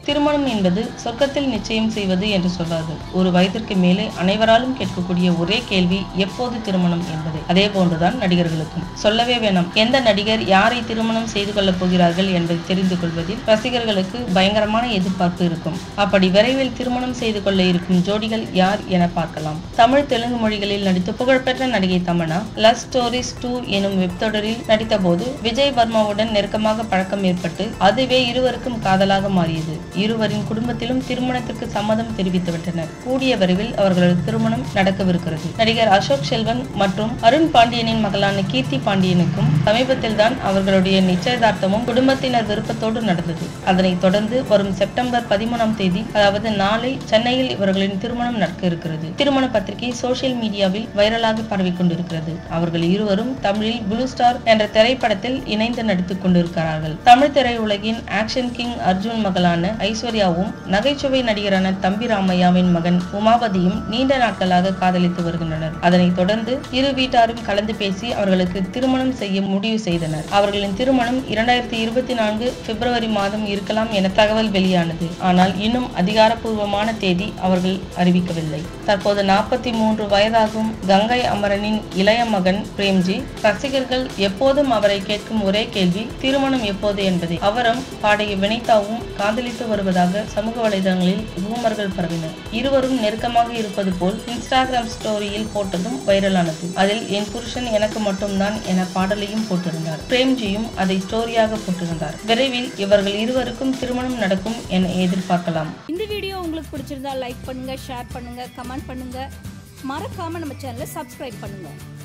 திருமணம் என்பது சொர்க்கத்தில் நிச்சயம் செய்வது என்று சொல்வார்கள். ஒரு வயதிற்கு மேலே அனைவராலும் கேட்கக்கூடிய ஒரே கேள்வி எப்போது திருமணம் என்பது. அதே போன்றுதான் நடிகர்களுக்கும். சொல்லவே வேணாம், எந்த நடிகர் யாரை திருமணம் செய்து கொள்ளப் போகிறார்கள் என்பதை தெரிந்து கொள்வதில் ரசிகர்களுக்கு பயங்கரமான எதிர்பார்ப்பு இருக்கும். அப்படி விரைவில் திருமணம் செய்து கொள்ள இருக்கும் ஜோடிகள் யார் என பார்க்கலாம். தமிழ் தெலுங்கு மொழிகளில் நடித்து புகழ்பெற்ற நடிகை தமன்னா லவ் ஸ்டோரிஸ் 2 எனும் வெப்தொடரில் நடித்த போது விஜய் வர்மாவுடன் நெருக்கமாக பழக்கம் ஏற்பட்டு அதுவே இருவருக்கும் காதலாக மாறியது. இருவரின் குடும்பத்திலும் திருமணத்திற்கு சம்மதம் தெரிவித்துவிட்டனர். கூடிய விரைவில் அவர்களது திருமணம் நடக்கவிருக்கிறது. நடிகர் அசோக் செல்வன் மற்றும் அருண் பாண்டியனின் மகளான கீர்த்தி பாண்டியனுக்கும் சமீபத்தில் தான் அவர்களுடைய நிச்சயதார்த்தமும் குடும்பத்தினர் விருப்பத்தோடு நடந்தது. அதனைத் தொடர்ந்து வரும் செப்டம்பர் 13ஆம் தேதி, அதாவது நாளை, சென்னையில் இவர்களின் திருமணம் நடக்க இருக்கிறது. திருமண பத்திரிகை சோசியல் மீடியாவில் வைரலாக பரவிக் கொண்டிருக்கிறது. அவர்கள் இருவரும் தமிழில் ப்ளூ ஸ்டார் என்ற திரைப்படத்தில் இணைந்து நடித்துக் கொண்டிருக்கிறார்கள். தமிழ் திரையுலகின் ஆக்ஷன் கிங் அர்ஜுன் மகளான ஐஸ்வர்யாவும் நகைச்சுவை நடிகரான தம்பி ராமையாவின் மகன் உமாபதியும் நீண்ட நாட்களாக காதலித்து வருகின்றனர். அதனைத் தொடர்ந்து இரு வீட்டாரும் கலந்து பேசி அவர்களுக்கு திருமணம் செய்ய முடிவு செய்தனர். அவர்களின் திருமணம் 2024 பிப்ரவரி மாதம் இருக்கலாம் என தகவல் வெளியானது. ஆனால் இன்னும் அதிகாரப்பூர்வமான தேதி அவர்கள் அறிவிக்கவில்லை. தற்போது 43 வயதாகும் கங்கை அமரனின் இளைய மகன் பிரேம்ஜி. ரசிகர்கள் எப்போதும் அவரை கேட்கும் ஒரே கேள்வி திருமணம் எப்போது என்பதை. அவரும் பாடகி வினிதாவும் காதலித்து வருவதாக சமூக வலைதளங்களில் ரூமர்கள் பரவின. இருவரும் நெருக்கமாக இருப்பது போல் இன்ஸ்டாகிராம் ஸ்டோரியில் போட்டதும் வைரலானது. அதில் என் புருஷன் எனக்கு மட்டும்தான் என பாடலையும் போட்டிருந்தார். பிரேம்ஜியும் அதை ஸ்டோரியாக போட்டிருந்தார். விரைவில் இவர்கள் இருவருக்கும் திருமணம் நடக்கும் என எதிர்பார்க்கலாம். இந்த வீடியோ உங்களுக்கு பிடிச்சிருந்தா லைக் பண்ணுங்க, ஷேர் பண்ணுங்க, கமெண்ட் பண்ணுங்க. மறக்காம நம்ம சேனலை சப்ஸ்கிரைப் பண்ணுங்க.